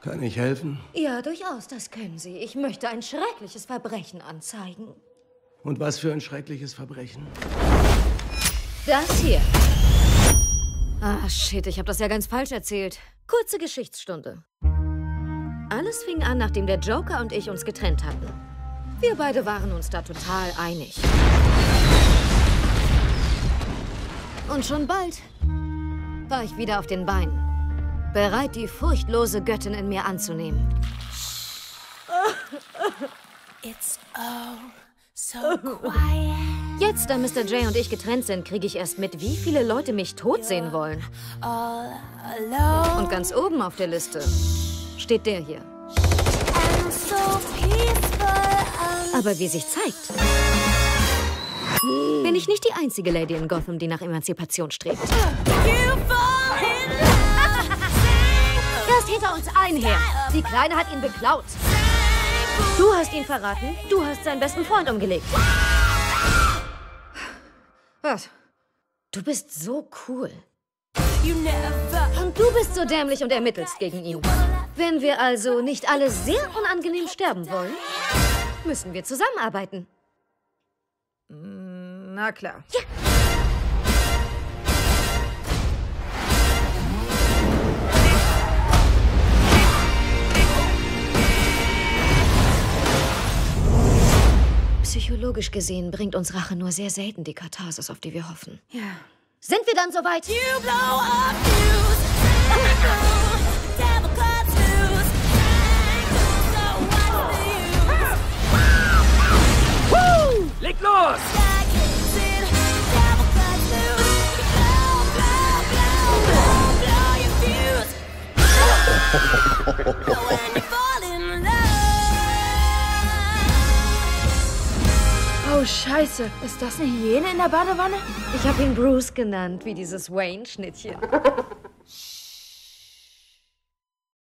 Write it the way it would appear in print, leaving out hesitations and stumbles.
Kann ich helfen? Ja, durchaus, das können Sie. Ich möchte ein schreckliches Verbrechen anzeigen. Und was für ein schreckliches Verbrechen? Das hier. Ah, shit, ich habe das ja ganz falsch erzählt. Kurze Geschichtsstunde. Alles fing an, nachdem der Joker und ich uns getrennt hatten. Wir beide waren uns da total einig. Und schon bald war ich wieder auf den Beinen. Bereit, die furchtlose Göttin in mir anzunehmen. It's oh so quiet. Jetzt, da Mr. J und ich getrennt sind, kriege ich erst mit, wie viele Leute mich tot sehen wollen. All alone. Und ganz oben auf der Liste steht der hier. And so peaceful. Aber wie sich zeigt, bin ich nicht die einzige Lady in Gotham, die nach Emanzipation strebt. You fall in love. Er ist hinter uns allen her. Die Kleine hat ihn beklaut. Du hast ihn verraten. Du hast seinen besten Freund umgelegt. Was? Du bist so cool. You never. Und du bist so dämlich und ermittelst gegen ihn. Wenn wir also nicht alle sehr unangenehm sterben wollen, müssen wir zusammenarbeiten. Na klar. Ja. Psychologisch gesehen bringt uns Rache nur sehr selten die Katharsis, auf die wir hoffen. Ja. Sind wir dann soweit? You blow up news. Devil cuts loose. So what's the use? Leg los! Jack hits in. Devil cuts loose. Blow, blow, blow, blow, blow your fuse. When you fall in love. Oh, Scheiße. Ist das eine Hyäne in der Badewanne? Ich habe ihn Bruce genannt, wie dieses Wayne-Schnittchen.